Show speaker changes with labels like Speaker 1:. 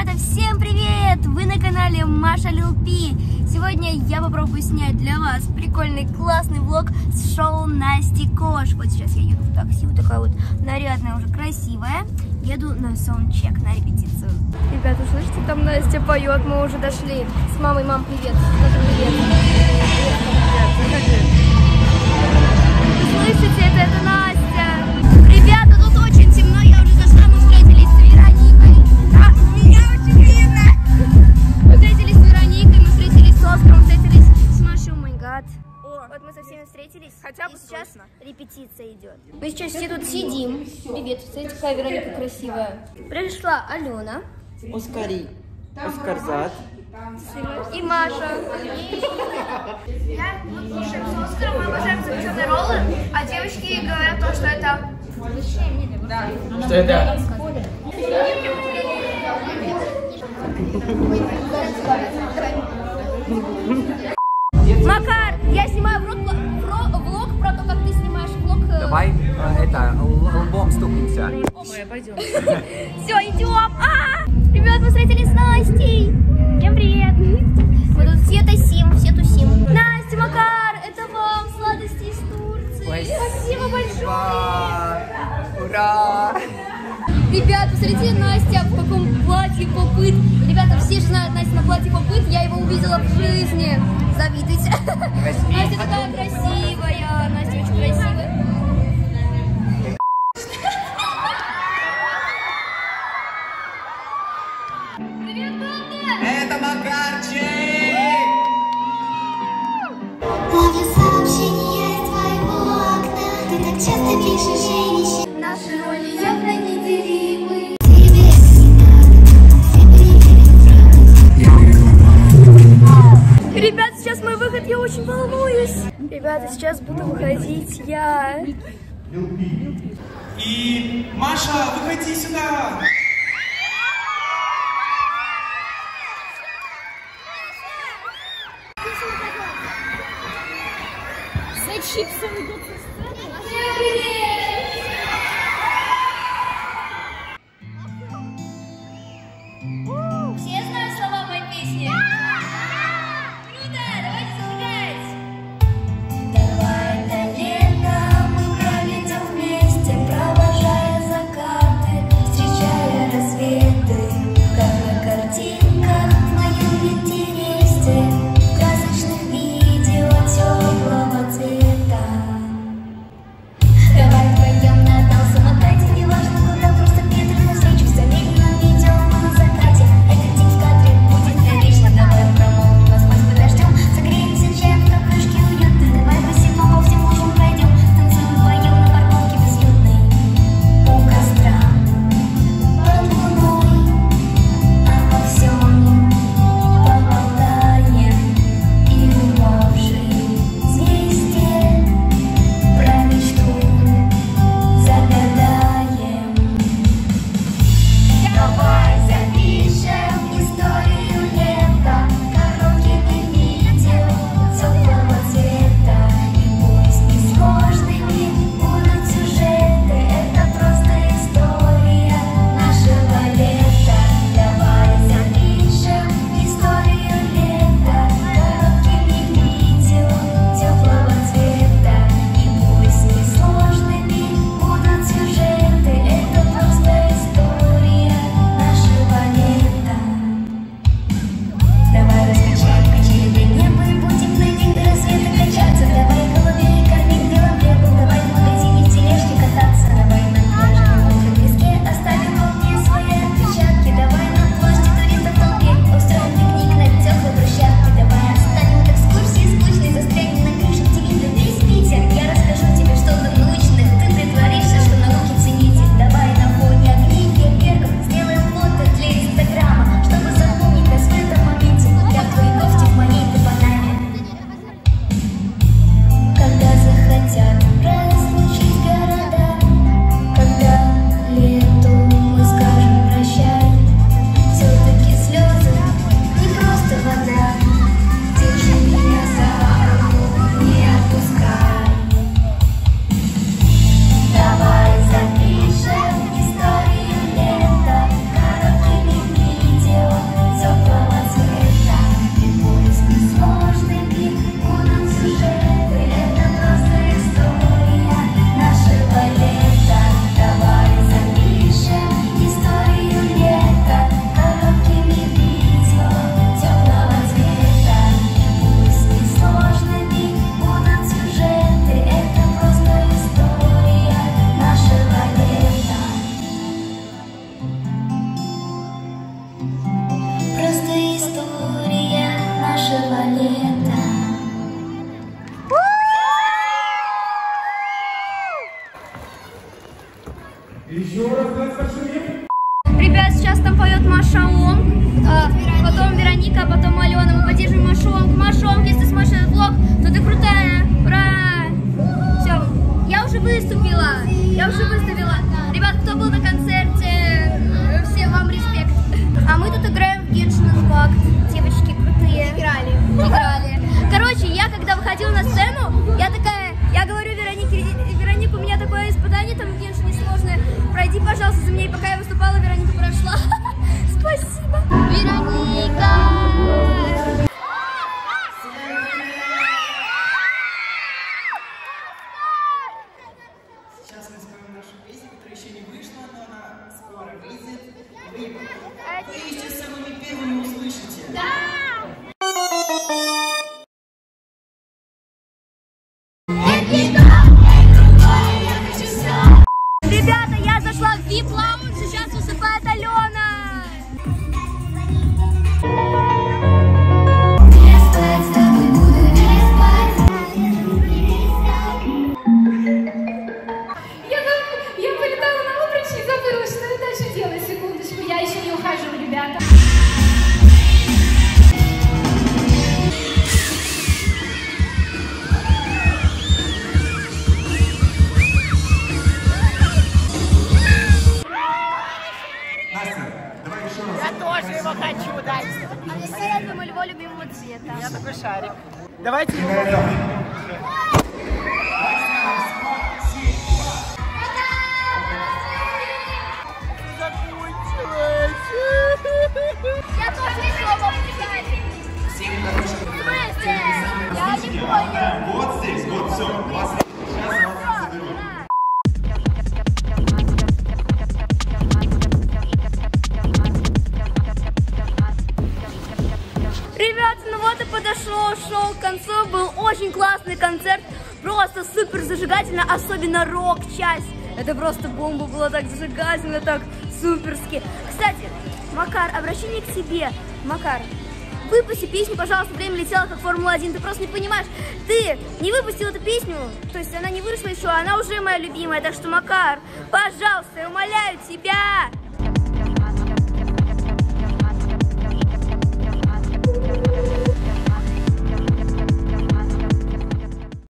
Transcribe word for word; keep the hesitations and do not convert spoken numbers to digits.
Speaker 1: Ребята, всем привет! Вы на канале Маша Лил Пи. Сегодня я попробую снять для вас прикольный, классный влог с шоу Насти Кош. Вот сейчас я еду в такси, вот такая вот нарядная, уже красивая. Еду на саундчек, на репетицию. Ребята, слышите, там Настя поет, мы уже дошли. С мамой. Мам, привет. Скажи привет. Вы слышите, это, это Настя. Ребята, тут очень темно, я уже зашла, мы встретились с Вероникой. А, меня очень видно. Мы встретились с Вероникой, мы встретились с Оскаром, встретились с Машей, о май гад. Вот мы со всеми встретились, хотя бы сейчас слышно. Репетиция идет. Мы сейчас все тут сидим. Привет, смотрите, какая Вероника красивая. Пришла Алена.
Speaker 2: Оскари. Оскарзат.
Speaker 1: И Маша. Я, мы кушаем с Оскаром, мы обожаем запеченные роллы, а девочки говорят то, что это... Да.
Speaker 2: Что это?
Speaker 1: Макар, я снимаю влог, влог про то, как ты снимаешь влог.
Speaker 2: Давай э, это, лбом стукнемся.
Speaker 1: Ой, пойдем. Все, идем. А! Ребят, мы встретились с Настей. Всем привет. Мы тут все тусим, все тусим. Настя, Макар, это вам сладости из Турции.
Speaker 2: Спасибо,
Speaker 1: Спасибо большое.
Speaker 2: Ура!
Speaker 1: Ребята, посмотрите, Настя в каком платье попыт. Ребята, все же знают Настя на платье попыт. Я его увидела в жизни. Завидуйте. Настя такая красивая. Настя очень красивая. Привет, банда!
Speaker 2: Это Макарчик!
Speaker 3: Ловлю сообщения из твоего окна. Ты так часто пишешь и не...
Speaker 1: Наши роли явно неделимы. Ребят, сейчас мой выход, я очень волнуюсь. Ребята, сейчас буду выходить я.
Speaker 4: И Маша, выходи сюда!
Speaker 1: За чипсом идут со сцены. Все знают слова моей песни? Круто! Давайте зажигать!
Speaker 3: Давай это лето мы проведем вместе, провожая закаты, встречая рассветы. Как на картинках в моем Пинтересте, в красочных видео теплого цвета. Давай пойдем на дал самокате, неважно куда, просто Питер навстречу, в замедленном видео мы на закате.
Speaker 1: Вероника, а потом Алена. Мы поддерживаем Машонку. Машонка, если ты смотришь этот влог, то ты крутая. Ура! Все, я уже выступила. Я уже выступила. Ребят, кто был на концерте, всем вам респект. А мы тут играем в Genshin Impact. Девочки крутые. Играли. Играли. Короче, я когда выходила на сцену, я такая, я говорю Веронике, Вероника, у меня такое испытание там в Genshin несложное. Пройди, пожалуйста, за меня. И пока я выступала, Вероника прошла. Спасибо. Вероника!
Speaker 4: Сейчас мы споем нашу песню, которая еще не вышла, но она скоро выйдет. Вы, вы сейчас самыми первыми услышите.
Speaker 1: Да! Ребята, я зашла в ви ай пи-лаунж, сейчас выступает Алена.
Speaker 5: Я, я полетала на обруч и забыла, что я дальше делаю. Секундочку, я еще не ухожу, ребята.
Speaker 1: А я думаю, его любимого цвета.
Speaker 2: Я такой шарик. Давайте его.
Speaker 1: Я тоже решила помогать. В смысле? Я не понял.
Speaker 4: Вот здесь, вот, все. Вас сейчас вас заберут.
Speaker 1: Ребята, ну вот и подошло шоу к концу. Был очень классный концерт. Просто супер зажигательно, особенно рок-часть. Это просто бомба, было так зажигательно, так суперски. Кстати, Макар, обращение к тебе. Макар, выпусти песню, пожалуйста, время летело как Формула один. Ты просто не понимаешь. Ты не выпустил эту песню, то есть она не вышла еще, она уже моя любимая. Так что, Макар, пожалуйста, я умоляю тебя.